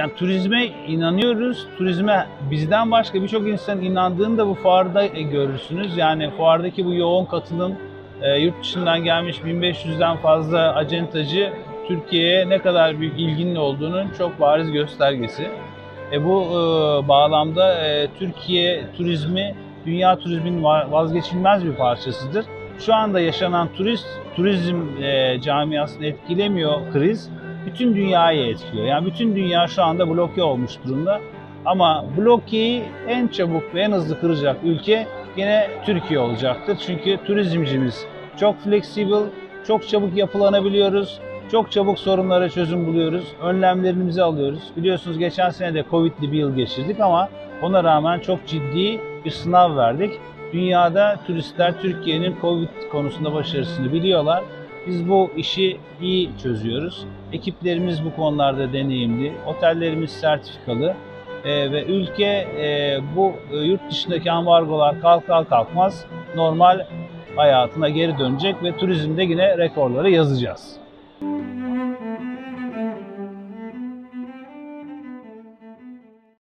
Yani turizme inanıyoruz. Turizme bizden başka birçok insan inandığını da bu fuarda görürsünüz. Yani fuardaki bu yoğun katılım, yurt dışından gelmiş 1500'den fazla acentacı Türkiye'ye ne kadar büyük ilginin olduğunun çok bariz göstergesi. Bu bağlamda Türkiye turizmi dünya turizminin vazgeçilmez bir parçasıdır. Şu anda yaşanan turizm camiasını etkilemiyor kriz. Bütün dünyayı etkiliyor. Yani bütün dünya şu anda bloke olmuş durumda. Ama blokeyi en çabuk ve en hızlı kıracak ülke yine Türkiye olacaktır. Çünkü turizmcimiz çok flexible, çok çabuk yapılanabiliyoruz. Çok çabuk sorunlara çözüm buluyoruz. Önlemlerimizi alıyoruz. Biliyorsunuz geçen sene de Covid'li bir yıl geçirdik ama ona rağmen çok ciddi bir sınav verdik. Dünyada turistler Türkiye'nin Covid konusunda başarısını biliyorlar. Biz bu işi iyi çözüyoruz. Ekiplerimiz bu konularda deneyimli, otellerimiz sertifikalı ve ülke bu yurt dışındaki ambargolar kalkar kalkmaz normal hayatına geri dönecek ve turizmde yine rekorları yazacağız.